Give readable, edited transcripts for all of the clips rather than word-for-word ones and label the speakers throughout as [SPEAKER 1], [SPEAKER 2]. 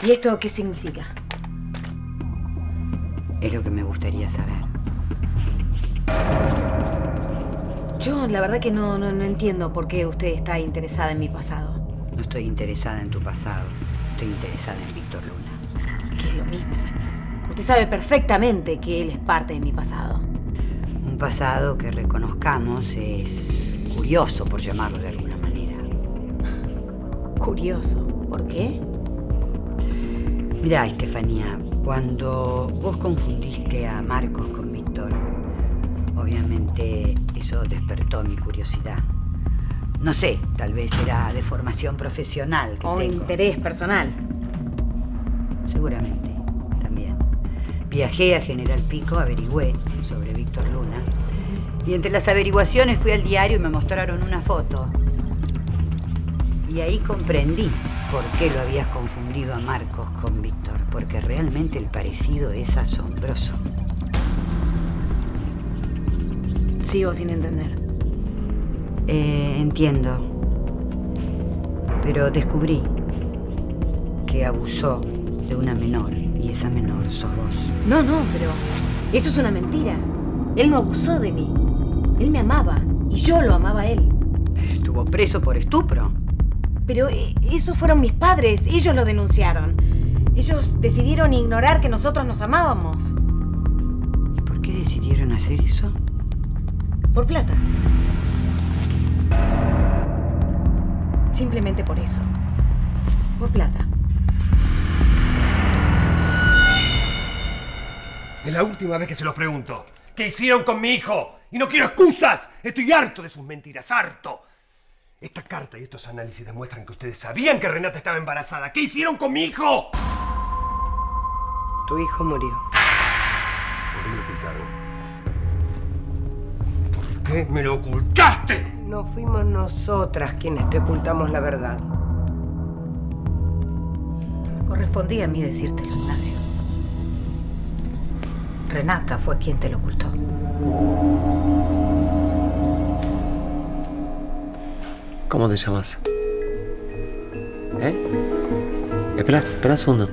[SPEAKER 1] ¿Y esto qué significa?
[SPEAKER 2] Es lo que me gustaría saber.
[SPEAKER 1] Yo la verdad que no entiendo por qué usted está interesada en mi pasado.
[SPEAKER 2] No estoy interesada en tu pasado. Estoy interesada en Víctor Luna.
[SPEAKER 1] Que es lo mismo. Usted sabe perfectamente que él es parte de mi pasado.
[SPEAKER 2] Un pasado que reconozcamos es curioso, por llamarlo de alguna manera.
[SPEAKER 1] Curioso. ¿Por qué?
[SPEAKER 2] Mirá, Estefanía, cuando vos confundiste a Marcos con Víctor, obviamente eso despertó mi curiosidad. No sé, tal vez era de formación profesional que
[SPEAKER 1] o
[SPEAKER 2] tengo.
[SPEAKER 1] Interés personal.
[SPEAKER 2] Seguramente, también. Viajé a General Pico, averigüé sobre Víctor Luna. Y entre las averiguaciones fui al diario y me mostraron una foto. Y ahí comprendí por qué lo habías confundido a Marcos con Víctor. Porque realmente el parecido es asombroso.
[SPEAKER 1] Sigo sin entender.
[SPEAKER 2] Entiendo. Pero descubrí que abusó de una menor. Y esa menor sos vos.
[SPEAKER 1] No, pero eso es una mentira. Él no abusó de mí. Él me amaba y yo lo amaba a él.
[SPEAKER 2] Estuvo preso por estupro.
[SPEAKER 1] Pero esos fueron mis padres. Ellos lo denunciaron. Ellos decidieron ignorar que nosotros nos amábamos.
[SPEAKER 2] ¿Y por qué decidieron hacer eso?
[SPEAKER 1] Por plata. Simplemente por eso. Por plata.
[SPEAKER 3] Es la última vez que se los pregunto. ¿Qué hicieron con mi hijo? Y no quiero excusas. Estoy harto de sus mentiras, harto. Esta carta y estos análisis demuestran que ustedes sabían que Renata estaba embarazada. ¿Qué hicieron con mi hijo?
[SPEAKER 4] Tu hijo murió.
[SPEAKER 3] ¿Por qué me lo ocultaron? ¿Por qué me lo ocultaste?
[SPEAKER 4] No fuimos nosotras quienes te ocultamos la verdad.
[SPEAKER 5] Me correspondía a mí decírtelo, Ignacio. Renata fue quien te lo ocultó.
[SPEAKER 6] ¿Cómo te llamas? Espera un segundo.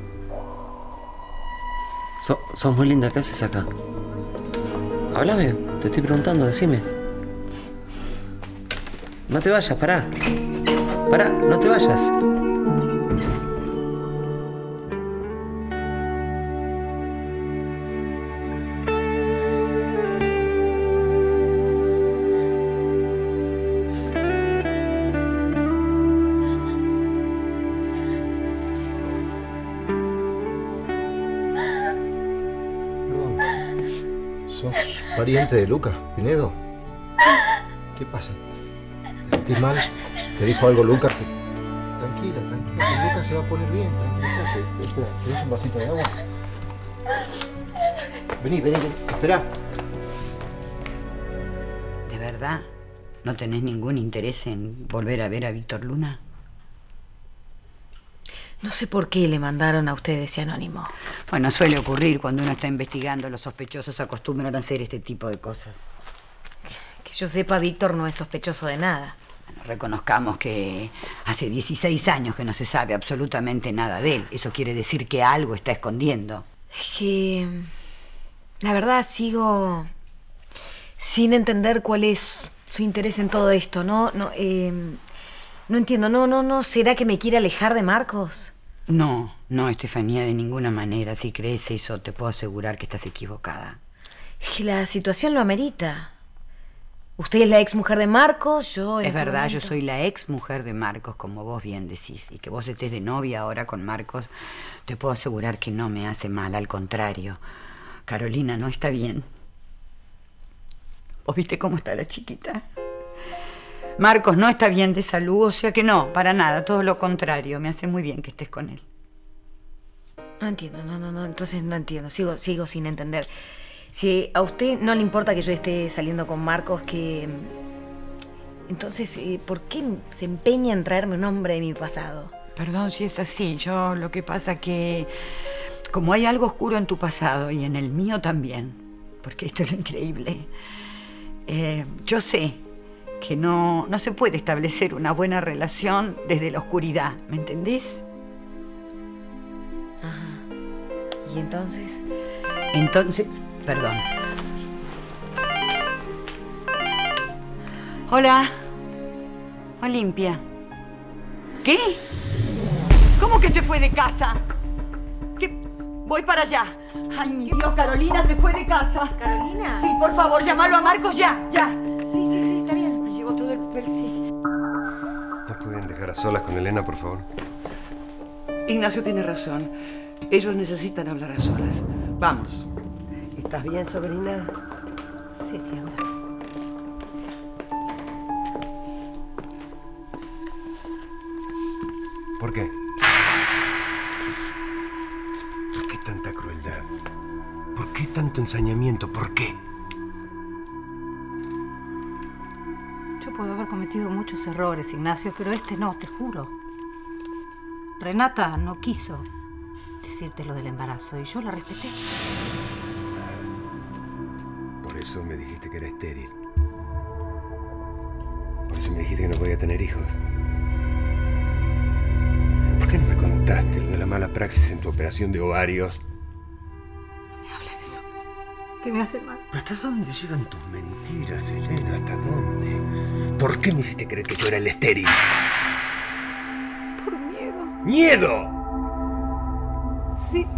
[SPEAKER 6] Sos muy linda, ¿qué haces acá? Háblame, te estoy preguntando, decime. No te vayas, pará. Pará, no te vayas.
[SPEAKER 7] ¿Sos pariente de Lucas, Pinedo? ¿Qué pasa? ¿Te sentís mal? ¿Te dijo algo Lucas? Tranquila, que Lucas se va a poner bien, tranquila. Espera, ¿tenés un vasito de agua? Vení, espera.
[SPEAKER 2] ¿De verdad no tenés ningún interés en volver a ver a Víctor Luna?
[SPEAKER 1] No sé por qué le mandaron a usted ese anónimo.
[SPEAKER 2] Bueno, suele ocurrir cuando uno está investigando. Los sospechosos acostumbran a hacer este tipo de cosas.
[SPEAKER 1] Que yo sepa, Víctor no es sospechoso de nada.
[SPEAKER 2] Bueno, reconozcamos que hace 16 años que no se sabe absolutamente nada de él. Eso quiere decir que algo está escondiendo.
[SPEAKER 1] Es que... la verdad, sigo sin entender cuál es su interés en todo esto. No entiendo. No, ¿será que me quiere alejar de Marcos?
[SPEAKER 2] No, Estefanía, de ninguna manera. Si crees eso, te puedo asegurar que estás equivocada.
[SPEAKER 1] Es que la situación lo amerita. Usted es la ex mujer de Marcos, yo...
[SPEAKER 2] Es verdad, yo soy la ex mujer de Marcos, como vos bien decís. Y que vos estés de novia ahora con Marcos, te puedo asegurar que no me hace mal, al contrario. Carolina no está bien. ¿Vos viste cómo está la chiquita? Marcos no está bien de salud, o sea que no, para nada, todo lo contrario. Me hace muy bien que estés con él.
[SPEAKER 1] No entiendo, no, entonces no entiendo, sigo sin entender. Si a usted no le importa que yo esté saliendo con Marcos, que... entonces, ¿por qué se empeña en traerme un hombre de mi pasado?
[SPEAKER 2] Perdón si es así, lo que pasa que... como hay algo oscuro en tu pasado y en el mío también, porque esto es lo increíble, yo sé que no se puede establecer una buena relación desde la oscuridad, ¿me entendés?
[SPEAKER 1] ¿Y entonces?
[SPEAKER 2] Entonces, perdón. Hola. Olimpia. ¿Qué? ¿Cómo que se fue de casa? ¿Qué? Voy para allá. Ay, mi Dios, Carolina se fue de casa.
[SPEAKER 1] ¿Carolina?
[SPEAKER 2] Sí, por favor, llámalo a Marcos ya, ya.
[SPEAKER 1] Sí, está bien.
[SPEAKER 2] Me llevo todo el papel, sí.
[SPEAKER 3] ¿Nos pueden dejar a solas con Elena, por favor?
[SPEAKER 8] Ignacio tiene razón. Ellos necesitan hablar a solas. Vamos.
[SPEAKER 4] ¿Estás bien, sobrina?
[SPEAKER 5] Sí, tía.
[SPEAKER 3] ¿Por qué? ¿Por qué tanta crueldad? ¿Por qué tanto ensañamiento? ¿Por qué?
[SPEAKER 5] Yo puedo haber cometido muchos errores, Ignacio, pero este no, te juro. Renata no quiso decirte lo del embarazo y yo la respeté.
[SPEAKER 3] Por eso me dijiste que era estéril. Por eso me dijiste que no podía tener hijos. ¿Por qué no me contaste lo de la mala praxis en tu operación de ovarios?
[SPEAKER 5] No me hables de eso, que me hace mal.
[SPEAKER 3] ¿Pero hasta dónde llegan tus mentiras, Elena? ¿Hasta dónde? ¿Por qué me hiciste creer que yo era el estéril?
[SPEAKER 5] Por miedo.
[SPEAKER 3] ¡Miedo!
[SPEAKER 5] Sí.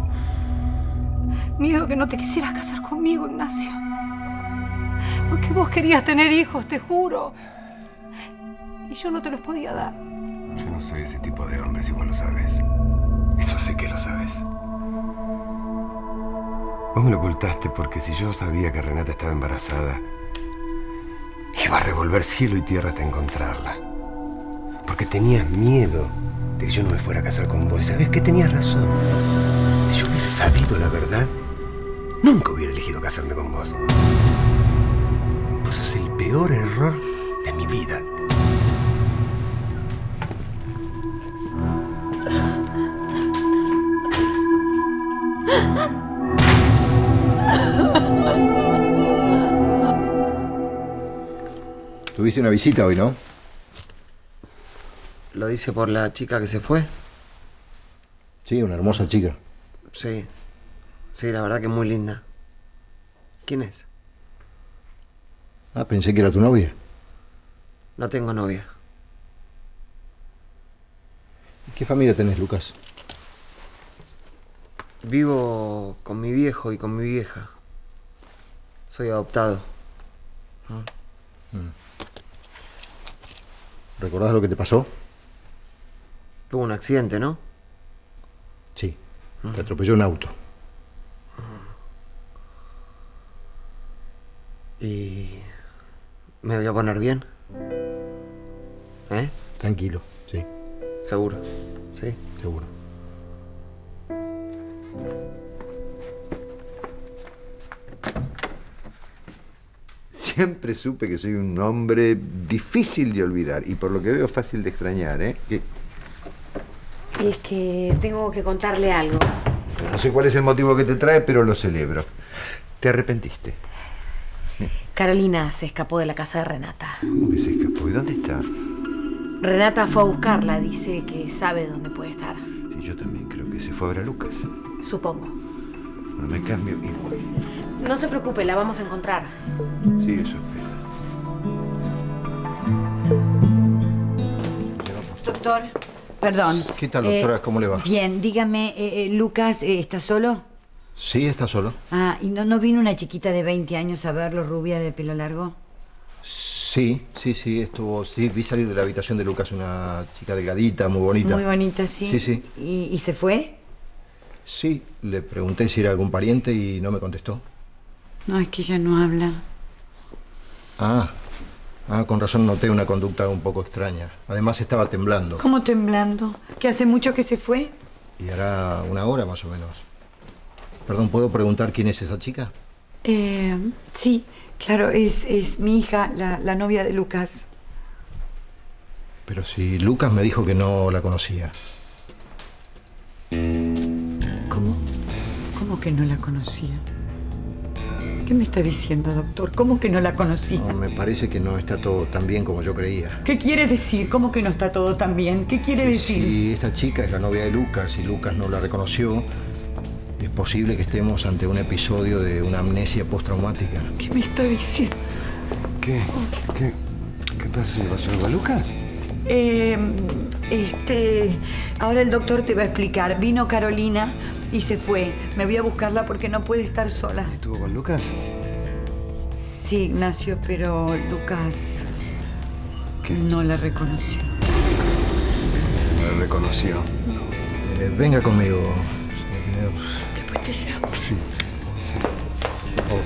[SPEAKER 5] Miedo que no te quisieras casar conmigo, Ignacio. Porque vos querías tener hijos, te juro. Y yo no te los podía dar.
[SPEAKER 3] Yo no soy ese tipo de hombre, si vos lo sabes. Eso sé que lo sabes. Vos me lo ocultaste porque si yo sabía que Renata estaba embarazada, iba a revolver cielo y tierra hasta encontrarla. Porque tenías miedo de que yo no me fuera a casar con vos. ¿Y sabés qué? Tenías razón. Si yo hubiese sabido la verdad, nunca hubiera elegido casarme con vos. Vos sos el peor error de mi vida.
[SPEAKER 7] Tuviste una visita hoy, ¿no?
[SPEAKER 6] ¿Lo dice por la chica que se fue?
[SPEAKER 7] Sí, una hermosa chica.
[SPEAKER 6] Sí. Sí, la verdad que muy linda. ¿Quién es?
[SPEAKER 7] Ah, pensé que era tu novia.
[SPEAKER 6] No tengo novia.
[SPEAKER 7] ¿Qué familia tenés, Lucas?
[SPEAKER 6] Vivo con mi viejo y con mi vieja. Soy adoptado.
[SPEAKER 7] ¿Recordás lo que te pasó?
[SPEAKER 6] Tuvo un accidente, ¿no?
[SPEAKER 7] Sí. Te atropelló un auto.
[SPEAKER 6] Y... ¿me voy a poner bien? ¿Eh?
[SPEAKER 7] Tranquilo, sí.
[SPEAKER 6] ¿Seguro? Sí.
[SPEAKER 7] Seguro.
[SPEAKER 9] Siempre supe que soy un hombre difícil de olvidar y por lo que veo fácil de extrañar, ¿eh?
[SPEAKER 1] Es que tengo que contarle algo.
[SPEAKER 9] No sé cuál es el motivo que te trae, pero lo celebro. ¿Te arrepentiste?
[SPEAKER 1] Carolina se escapó de la casa de Renata.
[SPEAKER 9] ¿Cómo que se escapó? ¿Y dónde está?
[SPEAKER 1] Renata fue a buscarla, dice que sabe dónde puede estar.
[SPEAKER 9] Sí, yo también creo que se fue a ver a Lucas.
[SPEAKER 1] Supongo.
[SPEAKER 9] Bueno, me cambio y voy.
[SPEAKER 1] No se preocupe, la vamos a encontrar.
[SPEAKER 9] Sí, eso espero.
[SPEAKER 2] Doctor, perdón.
[SPEAKER 7] ¿Qué tal, doctora? ¿Cómo le va?
[SPEAKER 2] Bien, dígame, ¿Lucas está solo?
[SPEAKER 7] Sí, está solo.
[SPEAKER 2] Ah, ¿y no vino una chiquita de 20 años a verlo, rubia, de pelo largo?
[SPEAKER 7] Sí, estuvo... Sí, vi salir de la habitación de Lucas una chica delgadita, muy bonita.
[SPEAKER 2] Muy bonita, sí.
[SPEAKER 7] Sí, sí.
[SPEAKER 2] ¿Y se fue?
[SPEAKER 7] Sí, le pregunté si era algún pariente y no me contestó.
[SPEAKER 2] No, es que ella no habla.
[SPEAKER 7] Con razón noté una conducta un poco extraña. Además estaba temblando.
[SPEAKER 2] ¿Cómo temblando? ¿Que hace mucho que se fue?
[SPEAKER 7] Y hará una hora más o menos. Perdón, ¿puedo preguntar quién es esa chica?
[SPEAKER 2] Sí, claro, es mi hija, la novia de Lucas.
[SPEAKER 7] Pero si Lucas me dijo que no la conocía.
[SPEAKER 2] ¿Cómo? ¿Cómo que no la conocía? ¿Qué me está diciendo, doctor? ¿Cómo que no la conocía?
[SPEAKER 7] No, me parece que no está todo tan bien como yo creía.
[SPEAKER 2] ¿Qué quiere decir? ¿Cómo que no está todo tan bien? ¿Qué quiere decir?
[SPEAKER 7] Si esta chica es la novia de Lucas y Lucas no la reconoció, Es posible que estemos ante un episodio de una amnesia postraumática.
[SPEAKER 8] ¿Qué me está diciendo?
[SPEAKER 3] ¿Qué pasó? ¿Le pasó algo a Lucas?
[SPEAKER 2] Ahora el doctor te va a explicar. Vino Carolina y se fue. Me voy a buscarla porque no puede estar sola.
[SPEAKER 3] ¿Estuvo con Lucas?
[SPEAKER 2] Sí, Ignacio, pero Lucas no la reconoció.
[SPEAKER 3] No la reconoció.
[SPEAKER 7] Venga conmigo, señor Pinedo.
[SPEAKER 8] Después te llamo.
[SPEAKER 7] Sí. Por favor.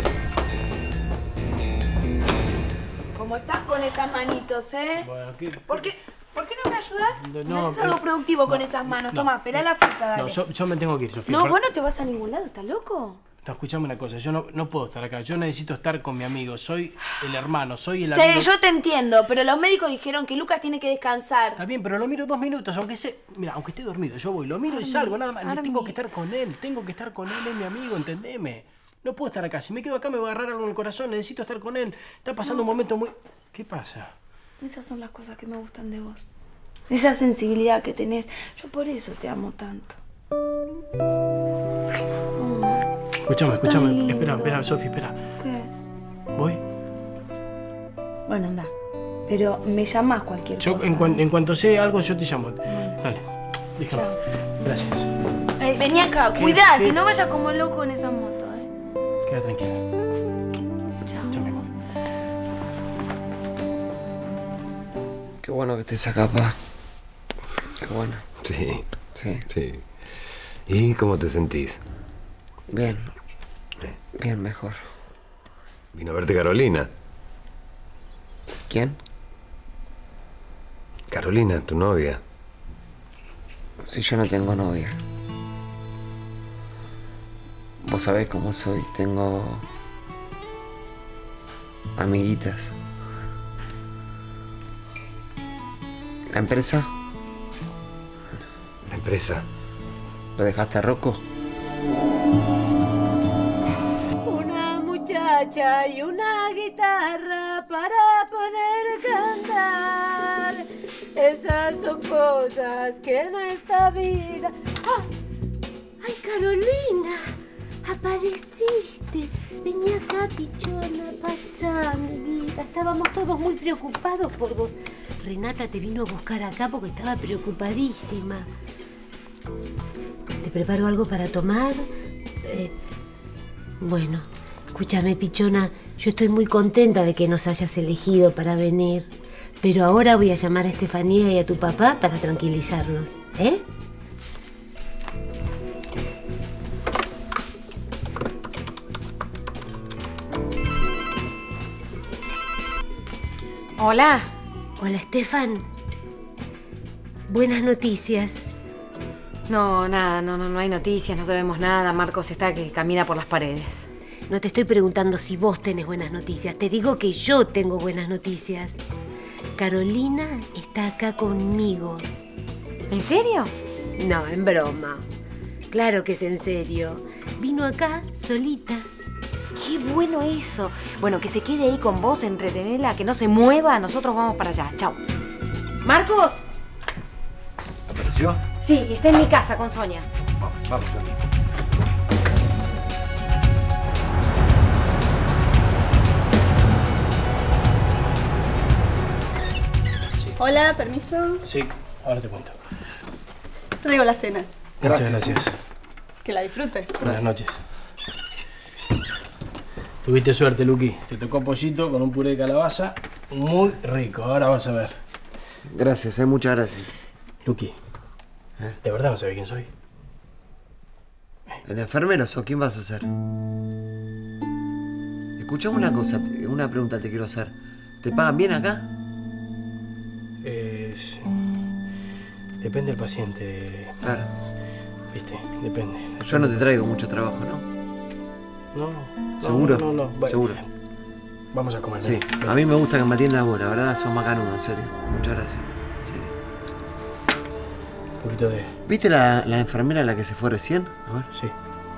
[SPEAKER 10] ¿Cómo estás con esas manitos, eh?
[SPEAKER 11] Bueno,
[SPEAKER 10] ¿Por qué no me ayudas?
[SPEAKER 11] No,
[SPEAKER 10] me haces algo productivo con esas manos. Toma, pelá la fruta, dale.
[SPEAKER 11] No, yo me tengo que ir, Sofía.
[SPEAKER 10] No, vos no te vas a ningún lado, ¿estás loco?
[SPEAKER 11] No, escuchame una cosa, yo no puedo estar acá. Yo necesito estar con mi amigo. Soy el hermano, soy el amigo.
[SPEAKER 10] Yo te entiendo, pero los médicos dijeron que Lucas tiene que descansar.
[SPEAKER 11] Está bien, pero lo miro 2 minutos, aunque esté dormido, yo voy, lo miro y salgo, nada más. Tengo que estar con él, es mi amigo, entendeme. No puedo estar acá, si me quedo acá me va a agarrar algo en el corazón, necesito estar con él. Está pasando un momento muy... ¿Qué pasa?
[SPEAKER 10] Esas son las cosas que me gustan de vos. Esa sensibilidad que tenés. Yo por eso te amo tanto.
[SPEAKER 11] Escúchame. Espera, Sofi, espera.
[SPEAKER 10] ¿Qué?
[SPEAKER 11] ¿Voy?
[SPEAKER 10] Bueno, anda. Pero me llamás cualquier cosa.
[SPEAKER 11] En cuanto sé algo, yo te llamo. Dale, déjame.
[SPEAKER 10] Chao.
[SPEAKER 11] Gracias.
[SPEAKER 10] Vení acá, cuidate, no vayas como loco en esa moto,
[SPEAKER 11] Queda tranquila.
[SPEAKER 10] Chao.
[SPEAKER 11] Chao, mi amor.
[SPEAKER 6] Qué bueno que estés acá, pa. Qué bueno.
[SPEAKER 3] Sí.
[SPEAKER 6] Sí.
[SPEAKER 3] ¿Y cómo te sentís?
[SPEAKER 6] Bien. Bien, mejor.
[SPEAKER 3] Vino a verte Carolina.
[SPEAKER 6] ¿Quién?
[SPEAKER 3] Carolina, tu novia.
[SPEAKER 6] Si yo no tengo novia. Vos sabés cómo soy. Tengo... amiguitas. ¿La empresa?
[SPEAKER 3] ¿La empresa?
[SPEAKER 6] ¿Lo dejaste a Rocco?
[SPEAKER 12] Una muchacha y una guitarra para poder cantar. Esas son cosas que en esta vida... ¡Ah! ¡Ay, Carolina! Apareciste. Vení acá, pichona, pasá, mi vida. Estábamos todos muy preocupados por vos. Renata te vino a buscar acá porque estaba preocupadísima. ¿Te preparo algo para tomar? Bueno, escúchame, pichona. Yo estoy muy contenta de que nos hayas elegido para venir. Pero ahora voy a llamar a Estefanía y a tu papá para tranquilizarlos, ¿eh?
[SPEAKER 1] Hola.
[SPEAKER 12] Hola, Estefan. Buenas noticias.
[SPEAKER 1] No, nada, no hay noticias, no sabemos nada. Marcos está que camina por las paredes.
[SPEAKER 12] No te estoy preguntando si vos tenés buenas noticias. Te digo que yo tengo buenas noticias. Carolina está acá conmigo.
[SPEAKER 1] ¿En serio?
[SPEAKER 12] No, en broma. Claro que es en serio. Vino acá solita.
[SPEAKER 1] Qué bueno eso. Bueno, que se quede ahí con vos, entretenela, que no se mueva. Nosotros vamos para allá. Chao. ¡Marcos!
[SPEAKER 7] ¿Apareció?
[SPEAKER 1] Sí, está en mi casa con Sonia.
[SPEAKER 7] Vamos.
[SPEAKER 13] Hola, permiso.
[SPEAKER 11] Sí, ahora te cuento.
[SPEAKER 13] Traigo la cena.
[SPEAKER 11] Muchas gracias.
[SPEAKER 13] Que la disfrutes.
[SPEAKER 11] Buenas noches. Tuviste suerte, Luqui. Te tocó pollito con un puré de calabaza. Muy rico. Ahora vas a ver.
[SPEAKER 6] Gracias, muchas gracias.
[SPEAKER 11] Luqui, ¿de verdad no sabés quién soy?
[SPEAKER 6] ¿El enfermero o quién vas a ser? Escuchame una cosa, una pregunta te quiero hacer. ¿Te pagan bien acá?
[SPEAKER 11] Sí. Depende del paciente.
[SPEAKER 6] Claro.
[SPEAKER 11] Viste, depende.
[SPEAKER 6] Yo no te traigo mucho trabajo, ¿no?
[SPEAKER 11] No.
[SPEAKER 6] ¿Seguro?
[SPEAKER 11] No. Bueno,
[SPEAKER 6] ¿Seguro?
[SPEAKER 11] Vamos a comer.
[SPEAKER 6] Sí.
[SPEAKER 11] Ven.
[SPEAKER 6] A mí me gusta que me atiendas vos, la verdad, sos macanudo, en serio. Muchas gracias. En serio.
[SPEAKER 11] Un poquito de...
[SPEAKER 6] ¿Viste la enfermera a la que se fue recién? A ver.
[SPEAKER 11] Sí.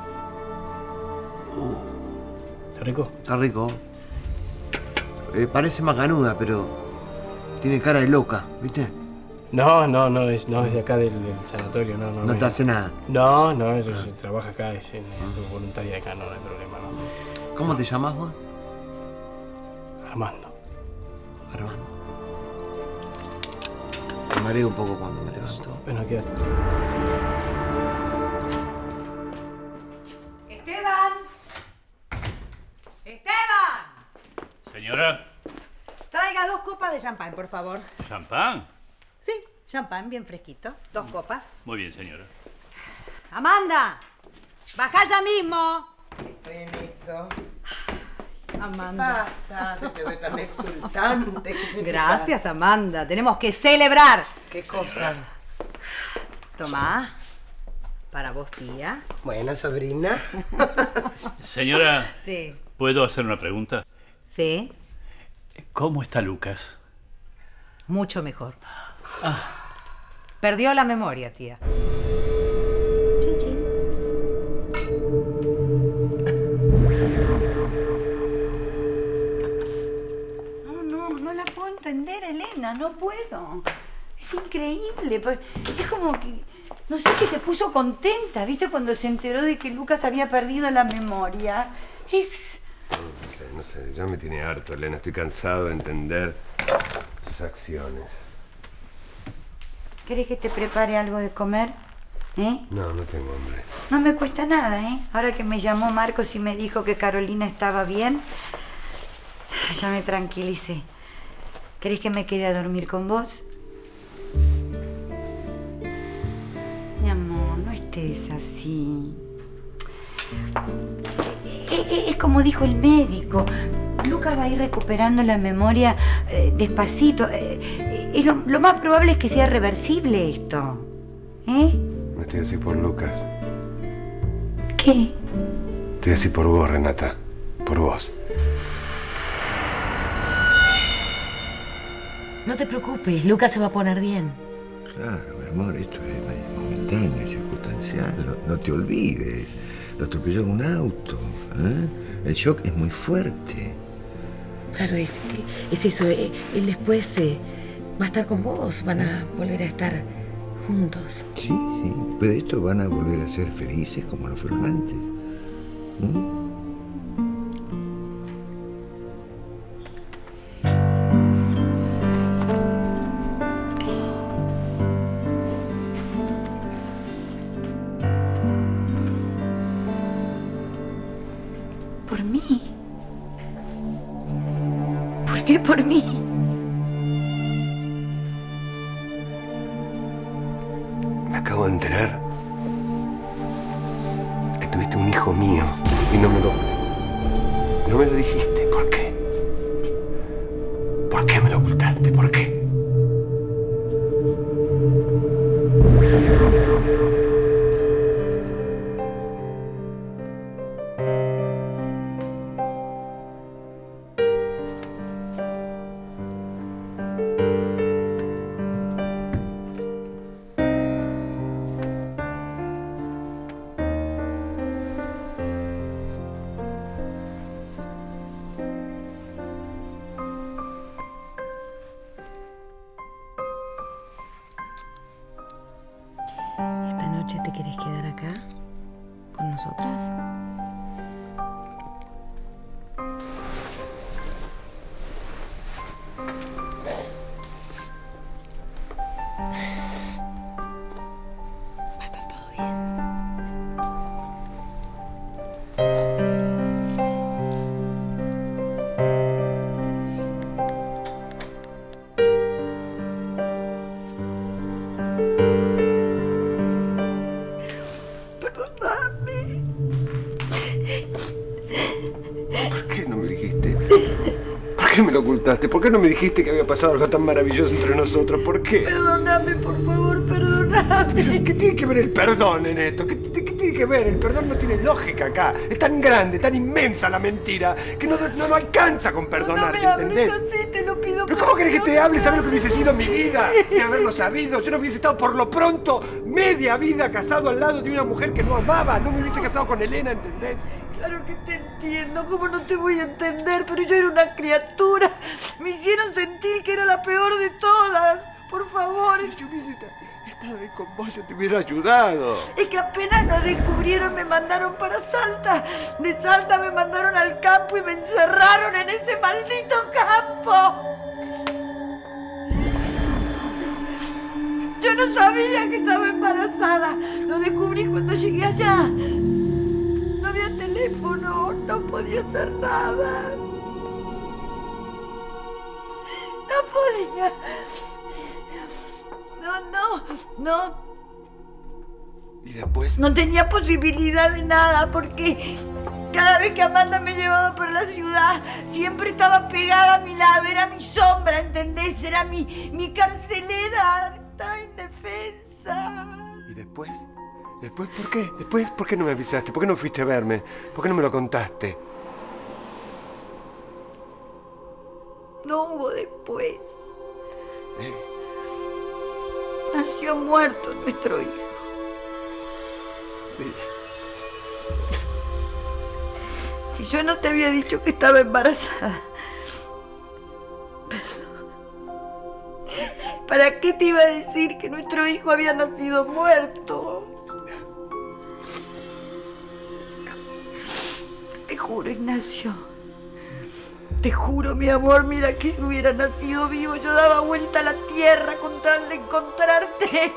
[SPEAKER 11] ¿Está rico?
[SPEAKER 6] Está rico. Parece macanuda, pero tiene cara de loca, ¿viste?
[SPEAKER 11] No, es de acá del sanatorio, no.
[SPEAKER 6] ¿No te hace nada?
[SPEAKER 11] No, ella trabaja acá, es voluntaria de acá, no hay problema, no.
[SPEAKER 6] ¿Cómo te llamas vos?
[SPEAKER 11] Armando.
[SPEAKER 6] Me mareo un poco cuando me levanto.
[SPEAKER 11] Bueno, quédate.
[SPEAKER 2] ¡Esteban!
[SPEAKER 14] Señora.
[SPEAKER 2] Traiga 2 copas de champán, por favor.
[SPEAKER 14] ¿Champán?
[SPEAKER 2] Sí, champán bien fresquito. 2 copas.
[SPEAKER 14] Muy bien, señora.
[SPEAKER 2] ¡Amanda! ¡Baja ya mismo!
[SPEAKER 4] Estoy en eso.
[SPEAKER 2] Amanda.
[SPEAKER 4] ¿Qué pasa? Se te ve tan exultante.
[SPEAKER 2] Gracias, Amanda. Tenemos que celebrar.
[SPEAKER 4] ¿Qué cosa?
[SPEAKER 2] Tomá. Para vos, tía.
[SPEAKER 4] Bueno, sobrina.
[SPEAKER 14] Señora.
[SPEAKER 2] Sí.
[SPEAKER 14] ¿Puedo hacer una pregunta?
[SPEAKER 2] Sí.
[SPEAKER 14] ¿Cómo está Lucas?
[SPEAKER 2] Mucho mejor. Perdió la memoria, tía. Chin, chin. No la puedo entender, Elena. No puedo. Es increíble. Es como que... No sé, que se puso contenta, ¿viste? Cuando se enteró de que Lucas había perdido la memoria.
[SPEAKER 3] No sé, ya me tiene harto, Elena. Estoy cansado de entender sus acciones.
[SPEAKER 2] ¿Querés que te prepare algo de comer?
[SPEAKER 3] No tengo hambre.
[SPEAKER 2] No me cuesta nada, Ahora que me llamó Marcos y me dijo que Carolina estaba bien, ya me tranquilicé. ¿Querés que me quede a dormir con vos? Mi amor, no estés así. Es como dijo el médico. Lucas va a ir recuperando la memoria despacito. Lo más probable es que sea reversible esto.
[SPEAKER 3] No estoy así por Lucas.
[SPEAKER 2] ¿Qué?
[SPEAKER 3] Estoy así por vos, Renata. Por vos.
[SPEAKER 1] No te preocupes, Lucas se va a poner bien.
[SPEAKER 9] Claro, mi amor, esto es momentáneo, circunstancial. No te olvides. Lo atropelló un auto. El shock es muy fuerte.
[SPEAKER 1] Claro, es eso. Él después va a estar con vos. Van a volver a estar juntos.
[SPEAKER 9] Sí. Después de esto van a volver a ser felices como lo fueron antes.
[SPEAKER 2] ¿Por mí? ¿Por qué por mí?
[SPEAKER 3] Me acabo de enterar que tuviste un hijo mío y no me lo dijiste. ¿Por qué? ¿Por qué me lo ocultaste? ¿Por qué?
[SPEAKER 1] ¿Esta noche te querés quedar acá con nosotras? Va a estar todo bien.
[SPEAKER 3] ¿Por qué no me dijiste? ¿Por qué me lo ocultaste? ¿Por qué no me dijiste que había pasado algo tan maravilloso entre nosotros? ¿Por qué?
[SPEAKER 2] Perdóname, por favor, perdóname.
[SPEAKER 3] ¿Qué tiene que ver el perdón en esto? ¿Qué tiene que ver? El perdón no tiene lógica acá. Es tan grande, tan inmensa la mentira, que no alcanza con perdonar, ¿entendés?
[SPEAKER 2] Así, te lo pido.
[SPEAKER 3] ¿Pero cómo querés que te hable? ¿Sabes lo que hubiese sido mi vida? De haberlo sabido. Yo no hubiese estado por lo pronto media vida casado al lado de una mujer que no amaba. No me hubiese casado con Elena, ¿entendés?
[SPEAKER 2] Claro que te entiendo, ¿cómo no te voy a entender? Pero yo era una criatura. Me hicieron sentir que era la peor de todas. por favor.
[SPEAKER 9] Si yo hubiese estado ahí con vos, yo te hubiera ayudado.
[SPEAKER 2] Es que apenas nos descubrieron, me mandaron para Salta. De Salta me mandaron al campo y me encerraron en ese maldito campo. Yo no sabía que estaba embarazada. Lo descubrí cuando llegué allá. No había teléfono, no podía hacer nada. No podía. No.
[SPEAKER 9] ¿Y después?
[SPEAKER 2] No tenía posibilidad de nada porque cada vez que Amanda me llevaba por la ciudad siempre estaba pegada a mi lado. Era mi sombra, ¿entendés? Era mi carcelera. Estaba indefensa.
[SPEAKER 9] ¿Y después? ¿Después por qué? ¿Después por qué no me avisaste? ¿Por qué no fuiste a verme? ¿Por qué no me lo contaste?
[SPEAKER 2] No hubo después. Nació muerto nuestro hijo. Si yo no te había dicho que estaba embarazada, ¿para qué te iba a decir que nuestro hijo había nacido muerto? Te juro, Ignacio. Te juro, mi amor, mira que hubiera nacido vivo. Yo daba vuelta a la tierra con tal de encontrarte.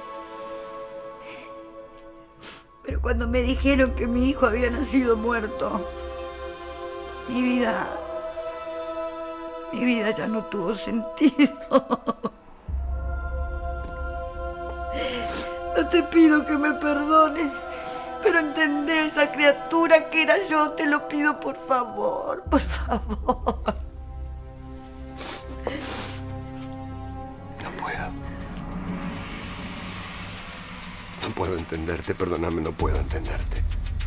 [SPEAKER 2] Pero cuando me dijeron que mi hijo había nacido muerto, mi vida ya no tuvo sentido. No te pido que me perdones, pero entendé esa criatura que era yo. Te lo pido, por favor, por favor.
[SPEAKER 9] No puedo entenderte, perdóname, no puedo entenderte.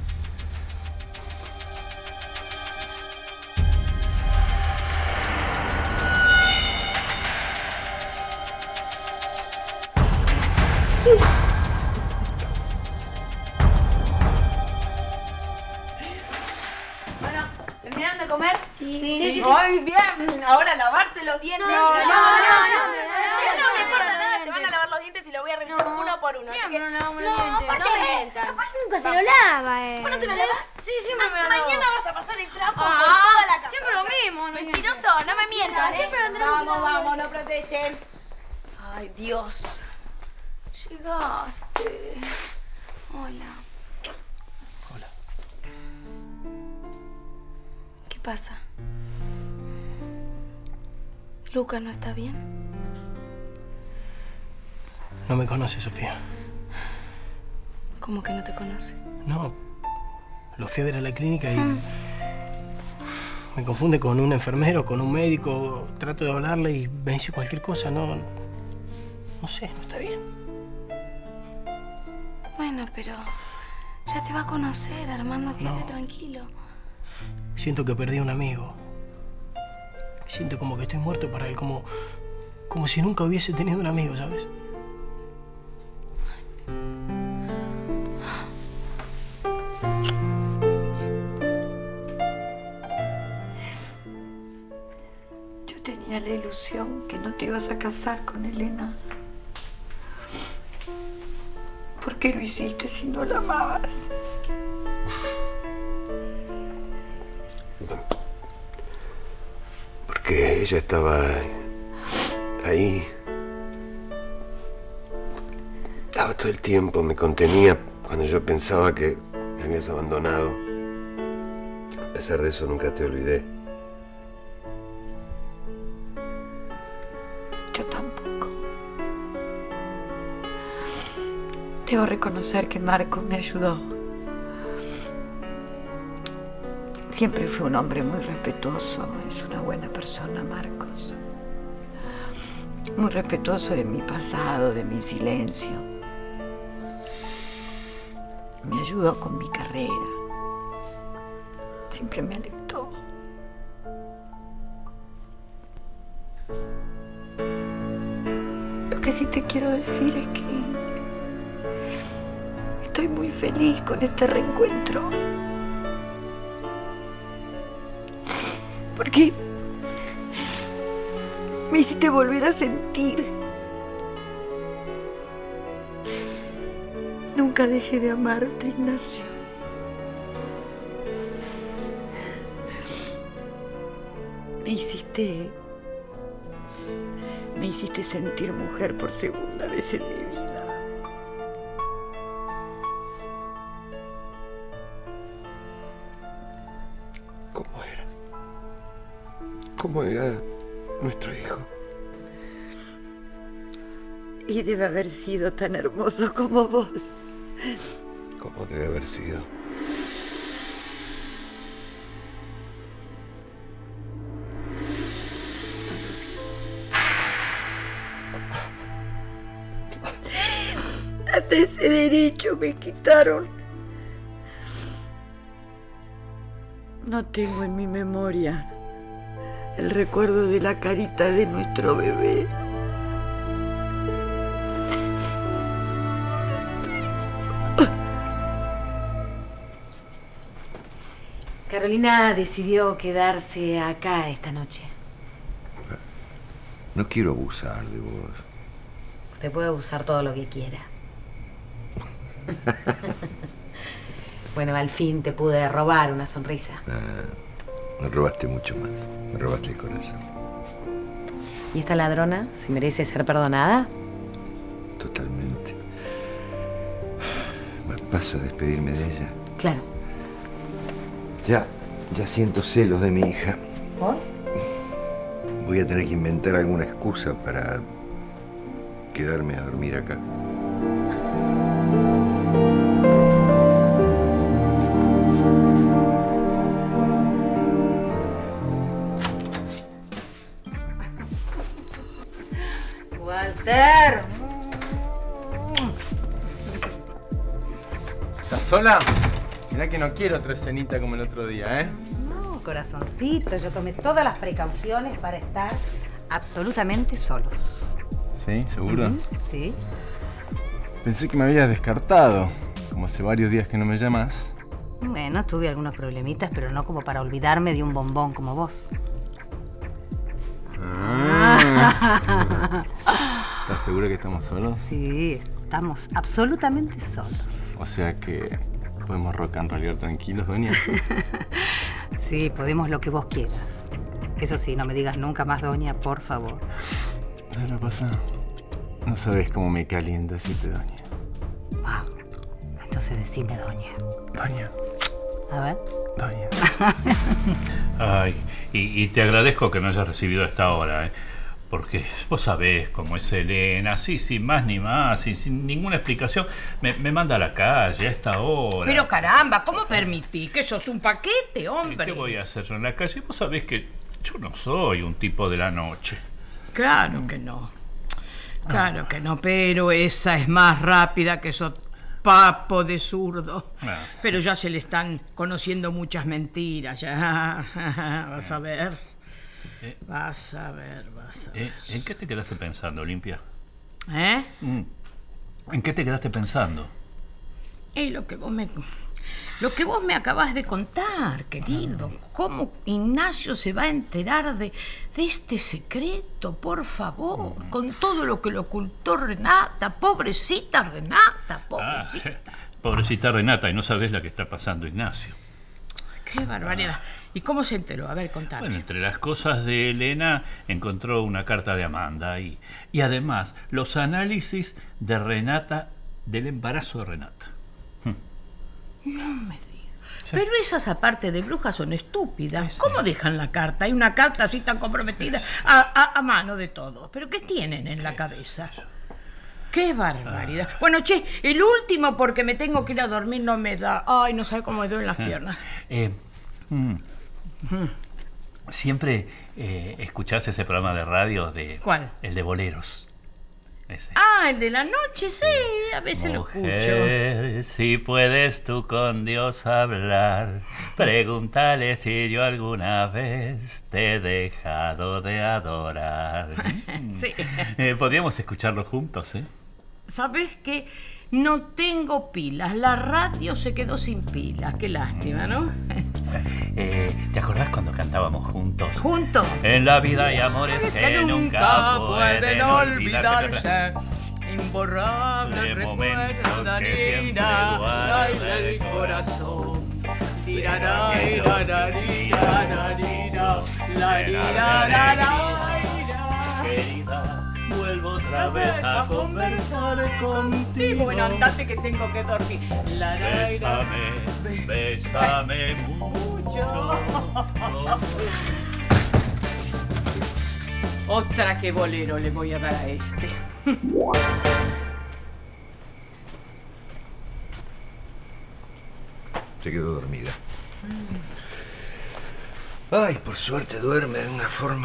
[SPEAKER 10] Bueno, ¿terminaron de comer?
[SPEAKER 13] Sí.
[SPEAKER 10] Muy bien. Ahora lavarse los dientes.
[SPEAKER 13] No
[SPEAKER 10] me importa nada. Se van a lavar los dientes y lo voy a revisar uno por uno.
[SPEAKER 13] Siempre
[SPEAKER 10] así que...
[SPEAKER 13] nos lavamos los dientes.
[SPEAKER 10] ¿por qué mientan?
[SPEAKER 13] Capaz nunca se lo lava,
[SPEAKER 10] ¿Vos no te lo lavas?
[SPEAKER 13] Sí, siempre me lo lavo.
[SPEAKER 10] Mañana vas a pasar el trapo por toda la casa.
[SPEAKER 13] Siempre lo mismo.
[SPEAKER 10] Mentiroso, no me mientas.
[SPEAKER 13] No, siempre lo tenemos que lavar.
[SPEAKER 10] Vamos, no protesten. Ay, Dios. Llegaste. Hola.
[SPEAKER 11] Hola.
[SPEAKER 10] ¿Qué pasa? ¿Lucas no está bien?
[SPEAKER 11] No me conoce, Sofía.
[SPEAKER 10] ¿Cómo que no te conoce?
[SPEAKER 11] No. Lo fui a ver a la clínica y... me confunde con un enfermero, con un médico. Trato de hablarle y me dice cualquier cosa. No sé, no está bien.
[SPEAKER 10] Bueno, pero... ya te va a conocer, Armando. Quédate
[SPEAKER 11] No.
[SPEAKER 10] tranquilo.
[SPEAKER 11] Siento que perdí a un amigo. Siento como que estoy muerto para él, como si nunca hubiese tenido un amigo, ¿sabes?
[SPEAKER 2] Yo tenía la ilusión que no te ibas a casar con Elena. ¿Por qué lo hiciste si no la amabas?
[SPEAKER 9] Porque ella estaba ahí. Estaba todo el tiempo, me contenía cuando yo pensaba que me habías abandonado. A pesar de eso, nunca te olvidé.
[SPEAKER 2] Yo tampoco. Debo reconocer que Marcos me ayudó. Siempre fue un hombre muy respetuoso. Es una buena persona, Marcos. Muy respetuoso de mi pasado, de mi silencio. Me ayudó con mi carrera. Siempre me alentó. Lo que sí te quiero decir es que estoy muy feliz con este reencuentro. Porque me hiciste volver a sentir nunca dejé de amarte, Ignacio. Me hiciste sentir mujer por segunda vez en mi vida.
[SPEAKER 9] ¿Cómo era nuestro hijo?
[SPEAKER 2] Y debe haber sido tan hermoso como vos.
[SPEAKER 9] ¿Cómo debe haber sido?
[SPEAKER 2] Hasta ese derecho me quitaron. No tengo en mi memoria el recuerdo de la carita de nuestro bebé.
[SPEAKER 1] Carolina decidió quedarse acá esta noche.
[SPEAKER 9] No quiero abusar de vos.
[SPEAKER 1] Usted puede abusar todo lo que quiera. Bueno, al fin te pude robar una sonrisa.
[SPEAKER 9] Me robaste mucho más. Me robaste el corazón.
[SPEAKER 1] ¿Y esta ladrona se merece ser perdonada?
[SPEAKER 9] Totalmente. Paso a despedirme de ella.
[SPEAKER 1] Claro.
[SPEAKER 9] Ya siento celos de mi hija.
[SPEAKER 1] ¿Por?
[SPEAKER 9] Voy a tener que inventar alguna excusa para quedarme a dormir acá.
[SPEAKER 5] Walter.
[SPEAKER 15] ¿Estás sola? Mirá que no quiero otra cenita como el otro día, ¿eh?
[SPEAKER 5] No, corazoncito, yo tomé todas las precauciones para estar absolutamente solos.
[SPEAKER 15] ¿Sí? ¿Seguro?
[SPEAKER 5] Sí.
[SPEAKER 15] Pensé que me habías descartado. Como hace varios días que no me llamas.
[SPEAKER 5] Bueno, tuve algunos problemitas, pero no como para olvidarme de un bombón como vos.
[SPEAKER 15] ¿Estás segura que estamos solos?
[SPEAKER 5] Sí, estamos absolutamente solos.
[SPEAKER 15] O sea que podemos rock and rollear tranquilos, doña.
[SPEAKER 5] Sí, podemos lo que vos quieras. Eso sí, no me digas nunca más doña, por favor.
[SPEAKER 15] No pasa. No sabes cómo me calienta decirte doña.
[SPEAKER 5] Wow. Entonces decime doña.
[SPEAKER 15] Doña.
[SPEAKER 5] A ver.
[SPEAKER 15] Doña.
[SPEAKER 14] Ay, y te agradezco que me hayas recibido a esta hora, ¿eh? Porque vos sabés cómo es Elena, así sin más ni más, sin ninguna explicación, me manda a la calle a esta hora.
[SPEAKER 16] Pero caramba, ¿cómo permitís que sos un paquete, hombre?
[SPEAKER 14] ¿Qué voy a hacer yo en la calle? Vos sabés que yo no soy un tipo de la noche.
[SPEAKER 16] Claro que no. Claro que no, pero esa es más rápida que esos papo de zurdo. Pero ya se le están conociendo muchas mentiras, ya. Vas a ver. Vas a ver.
[SPEAKER 14] ¿En qué te quedaste pensando, Olimpia?
[SPEAKER 16] ¿Eh?
[SPEAKER 14] ¿En qué te quedaste pensando?
[SPEAKER 16] Lo que vos me acabas de contar, querido. ¿Cómo Ignacio se va a enterar de este secreto, por favor? Con todo lo que le ocultó Renata. Pobrecita Renata, pobrecita.
[SPEAKER 14] Pobrecita Renata, y no sabés la que está pasando Ignacio.
[SPEAKER 16] ¡Qué barbaridad! ¿Y cómo se enteró? A ver, contame.
[SPEAKER 14] Bueno, entre las cosas de Elena encontró una carta de Amanda y además los análisis de Renata, del embarazo de Renata.
[SPEAKER 16] No me digas. Sí. Pero esas aparte de brujas son estúpidas. Sí. ¿Cómo dejan la carta? Hay una carta así tan comprometida a mano de todos. ¿Pero qué tienen en la cabeza? ¡Qué barbaridad! Bueno, che, el último porque me tengo que ir a dormir no me da. Ay, no sabe cómo me duelen las piernas.
[SPEAKER 14] Siempre escuchás ese programa de radio de...
[SPEAKER 16] ¿Cuál?
[SPEAKER 14] El de boleros. Ese.
[SPEAKER 16] Ah, el de la noche, sí, a veces
[SPEAKER 14] Mujer,
[SPEAKER 16] lo escucho.
[SPEAKER 14] Si puedes tú con Dios hablar, pregúntale si yo alguna vez te he dejado de adorar.
[SPEAKER 16] Sí.
[SPEAKER 14] Podríamos escucharlo juntos, ¿eh?
[SPEAKER 16] ¿Sabes qué? No tengo pilas. La radio se quedó sin pilas. Qué lástima, ¿no?
[SPEAKER 14] ¿Te acordás cuando cantábamos juntos?
[SPEAKER 16] ¿Juntos?
[SPEAKER 14] En la vida hay amores que nunca pueden olvidarse.
[SPEAKER 16] Imborrable
[SPEAKER 14] momentos
[SPEAKER 16] recuerdo,
[SPEAKER 14] que siempre
[SPEAKER 16] Danina,
[SPEAKER 14] guarda
[SPEAKER 16] ay,
[SPEAKER 14] el
[SPEAKER 16] del
[SPEAKER 14] corazón.
[SPEAKER 16] corazón. Tirarararararararira, larirararararira.
[SPEAKER 14] Querida, vuelvo otra vez a conversar contigo.
[SPEAKER 16] Bueno, andate que tengo que dormir.
[SPEAKER 14] Bésame, bésame mucho.
[SPEAKER 16] Otra que bolero le voy a dar a este.
[SPEAKER 9] Se quedó dormida. Ay, por suerte duerme de una forma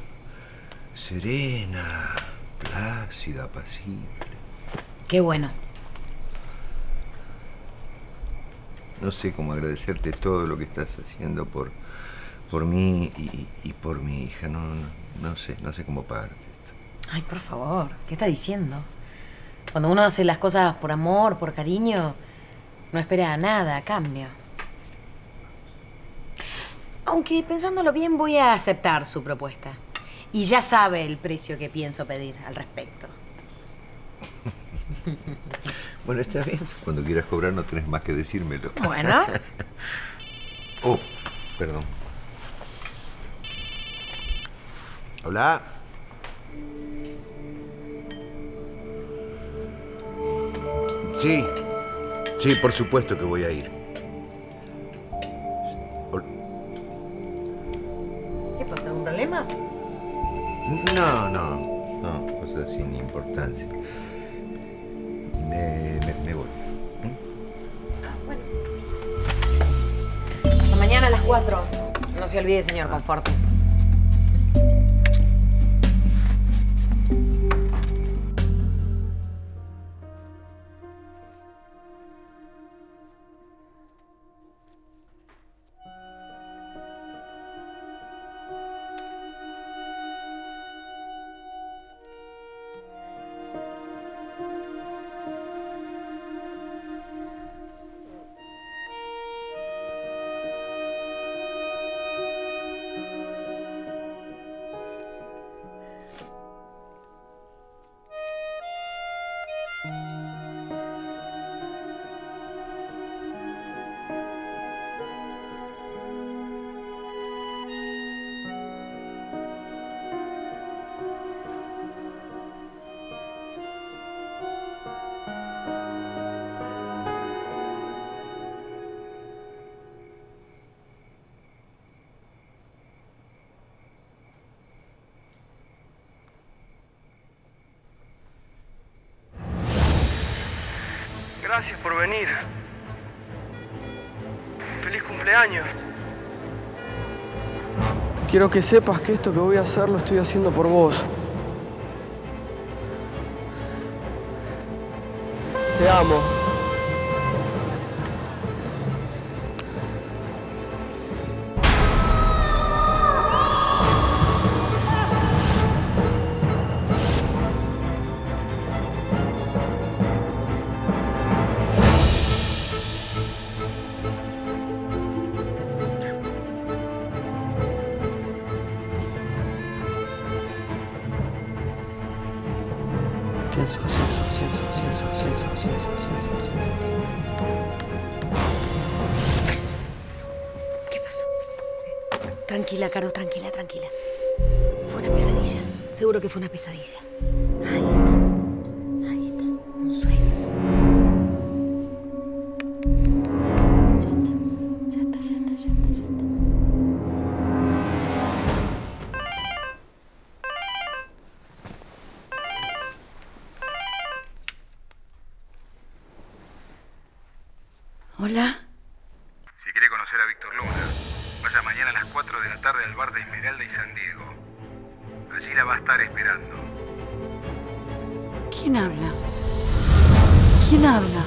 [SPEAKER 9] serena, plácida, apacible.
[SPEAKER 1] Qué bueno.
[SPEAKER 9] No sé cómo agradecerte todo lo que estás haciendo por mí y por mi hija. No sé cómo pagarte esto.
[SPEAKER 1] Ay, por favor, ¿qué está diciendo? Cuando uno hace las cosas por amor, por cariño, no espera nada a cambio. Aunque pensándolo bien voy a aceptar su propuesta. Y ya sabe el precio que pienso pedir al respecto.
[SPEAKER 9] Bueno, está bien. Cuando quieras cobrar no tenés más que decírmelo.
[SPEAKER 1] Bueno.
[SPEAKER 9] Oh, perdón. Hola. Sí, por supuesto que voy a ir.
[SPEAKER 1] ¿Qué pasa? ¿Algún problema?
[SPEAKER 9] No, cosas sin importancia. Me voy.
[SPEAKER 1] Bueno. Hasta mañana a las 4. No se olvide, señor Conforte.
[SPEAKER 17] Gracias por venir. ¡Feliz cumpleaños! Quiero que sepas que esto que voy a hacer lo estoy haciendo por vos. Te amo.
[SPEAKER 1] ¿Qué pasó? Tranquila, Caro, tranquila. Fue una pesadilla. Seguro que fue una pesadilla. Ahí está. Un sueño. Ya está.
[SPEAKER 8] Hola.
[SPEAKER 18] Si quiere conocer a Víctor Luna, vaya mañana a las 4 de la tarde al bar de Esmeralda y San Diego. Allí la va a estar esperando.
[SPEAKER 8] ¿Quién habla? ¿Quién habla?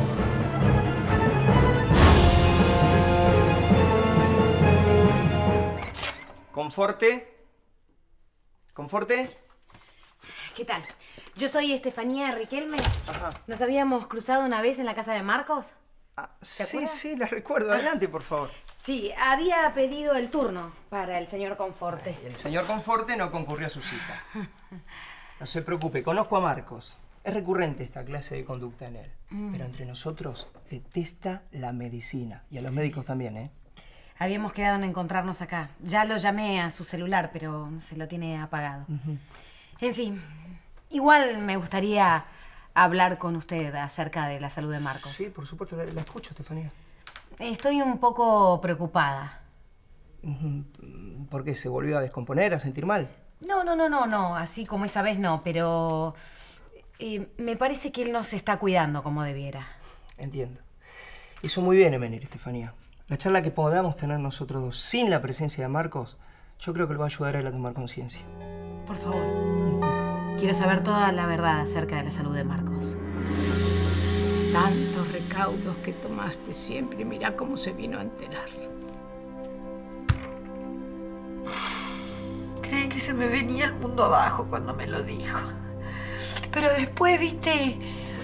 [SPEAKER 17] ¿Conforte? ¿Conforte?
[SPEAKER 1] ¿Qué tal? Yo soy Estefanía Riquelme.
[SPEAKER 17] Ajá.
[SPEAKER 1] ¿Nos habíamos cruzado una vez en la casa de Marcos?
[SPEAKER 17] Sí, la recuerdo. Adelante, por favor.
[SPEAKER 1] Sí, había pedido el turno para el señor Conforte.
[SPEAKER 17] El señor Conforte no concurrió a su cita. No se preocupe, conozco a Marcos.
[SPEAKER 8] Es recurrente esta clase de conducta en él. Pero entre nosotros, detesta la medicina. Y a los médicos también, ¿eh?
[SPEAKER 1] Habíamos quedado en encontrarnos acá. Ya lo llamé a su celular, pero se lo tiene apagado. En fin, igual me gustaría hablar con usted acerca de la salud de Marcos.
[SPEAKER 8] Sí, por supuesto, la escucho, Estefanía.
[SPEAKER 1] Estoy un poco preocupada.
[SPEAKER 8] ¿Por qué? ¿Se volvió a descomponer, a sentir mal?
[SPEAKER 1] No, así como esa vez no, pero me parece que él no se está cuidando como debiera.
[SPEAKER 8] Entiendo. Hizo muy bien en venir, Estefanía. La charla que podamos tener nosotros dos sin la presencia de Marcos, yo creo que le va a ayudar a él a tomar conciencia.
[SPEAKER 1] Por favor. Quiero saber toda la verdad acerca de la salud de Marcos.
[SPEAKER 16] Tantos recaudos que tomaste siempre, mirá cómo se vino a enterar.
[SPEAKER 19] Creí que se me venía el mundo abajo cuando me lo dijo. Pero después, viste,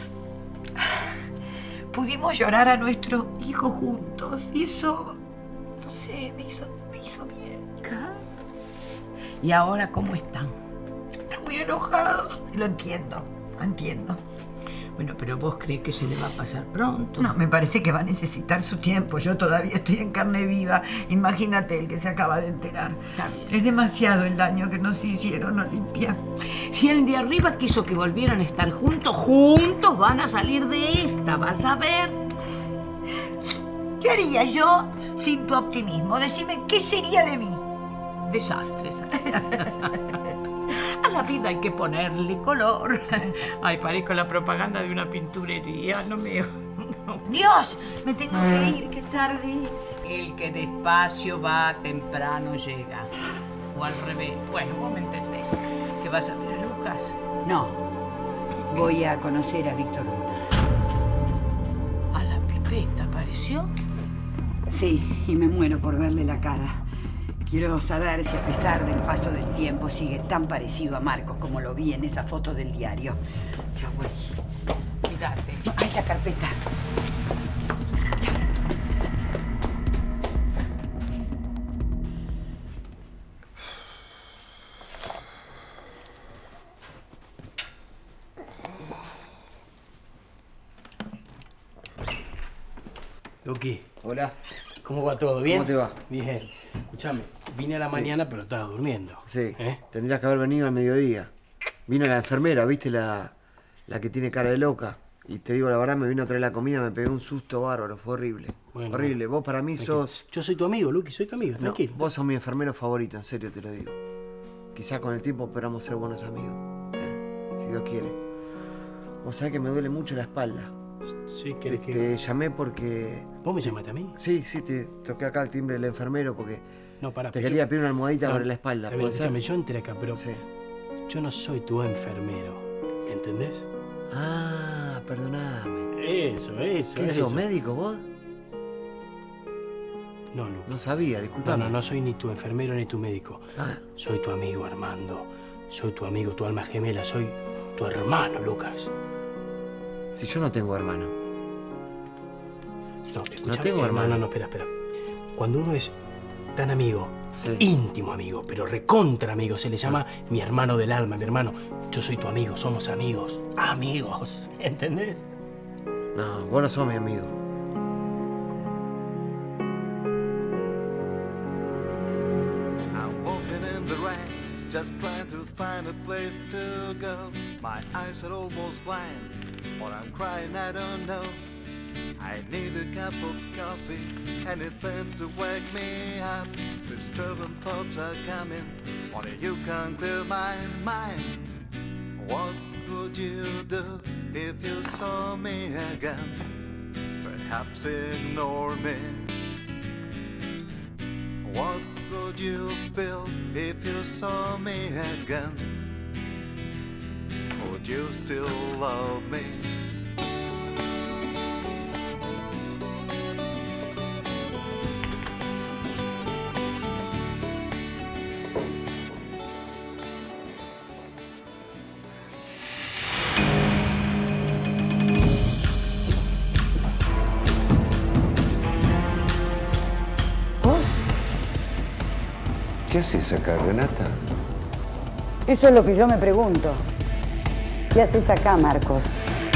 [SPEAKER 19] pudimos llorar a nuestro hijo juntos. Y eso, no sé, me hizo bien.
[SPEAKER 16] ¿Y ahora cómo están?
[SPEAKER 19] Están muy enojados. Lo entiendo.
[SPEAKER 16] Bueno, pero vos crees que se le va a pasar pronto.
[SPEAKER 19] No, me parece que va a necesitar su tiempo. Yo todavía estoy en carne viva. Imagínate el que se acaba de enterar. Es demasiado el daño que nos hicieron, Olimpia.
[SPEAKER 16] Si el de arriba quiso que volvieran a estar juntos, juntos van a salir de esta, vas a ver.
[SPEAKER 19] ¿Qué haría yo sin tu optimismo? Decime, ¿qué sería de mí?
[SPEAKER 16] Desastres. A la vida hay que ponerle color. Ay, parezco la propaganda de una pinturería, no me...
[SPEAKER 19] Dios, me tengo que ir, qué tarde es.
[SPEAKER 16] El que despacio va, temprano llega. O al revés. Bueno, vos me entendés. ¿Que vas a ver a Lucas?
[SPEAKER 2] No, voy a conocer a Víctor Luna.
[SPEAKER 16] ¿A la pipeta apareció?
[SPEAKER 2] Sí, y me muero por verle la cara. Quiero saber si a pesar del paso del tiempo sigue tan parecido a Marcos como lo vi en esa foto del diario. Ya voy.
[SPEAKER 16] Cuídate.
[SPEAKER 2] Ay, la carpeta.
[SPEAKER 11] Luqui.
[SPEAKER 6] Hola.
[SPEAKER 11] ¿Cómo va todo? ¿Bien?
[SPEAKER 6] ¿Cómo te va?
[SPEAKER 11] Bien. Escuchame, vine a la mañana, pero estaba durmiendo.
[SPEAKER 6] Sí. Tendrías que haber venido al mediodía. Vino la enfermera, ¿viste? La que tiene cara de loca. Y te digo la verdad, me vino a traer la comida, me pegué un susto bárbaro, fue horrible.
[SPEAKER 11] Bueno,
[SPEAKER 6] horrible. Vos para mí sos...
[SPEAKER 11] Yo soy tu amigo, Luqui, soy tu amigo, tranquilo.
[SPEAKER 6] Vos sos mi enfermero favorito, en serio te lo digo. Quizás con el tiempo podamos ser buenos amigos. Si Dios quiere. Vos sabés que me duele mucho la espalda.
[SPEAKER 11] Sí,
[SPEAKER 6] te llamé porque...
[SPEAKER 11] ¿Vos me llamaste a mí?
[SPEAKER 6] Sí, te toqué acá el timbre del enfermero porque
[SPEAKER 11] no, pará,
[SPEAKER 6] te quería pedir una almohadita para la espalda.
[SPEAKER 11] ¿Puede ser? Yo entré acá, pero yo no soy tu enfermero, ¿me entendés?
[SPEAKER 6] Ah, perdoname.
[SPEAKER 11] Eso.
[SPEAKER 6] ¿Qué sos, médico vos?
[SPEAKER 11] No.
[SPEAKER 6] No sabía, disculpame.
[SPEAKER 11] No soy ni tu enfermero ni tu médico. Soy tu amigo, Armando. Soy tu amigo, tu alma gemela. Soy tu hermano, Lucas.
[SPEAKER 6] Si yo no tengo hermano.
[SPEAKER 11] No, escuchame,
[SPEAKER 6] no tengo hermano.
[SPEAKER 11] No, espera. Cuando uno es tan amigo, íntimo amigo, pero recontra amigo, se le llama mi hermano del alma, mi hermano. Yo soy tu amigo, somos amigos. Amigos, ¿entendés?
[SPEAKER 6] No, vos no sos mi amigo.
[SPEAKER 20] I'm walking in the rain, just trying to find a place to go. My eyes are almost blind. What I'm crying, I don't know. I need a cup of coffee, anything to wake me up. Disturbing thoughts are coming, only you can clear my mind. What would you do if you saw me again? Perhaps ignore me. What would you feel if you saw me again? Would you still love me?
[SPEAKER 9] ¿Qué haces acá, Renata?
[SPEAKER 2] Eso es lo que yo me pregunto. ¿Qué haces acá, Marcos?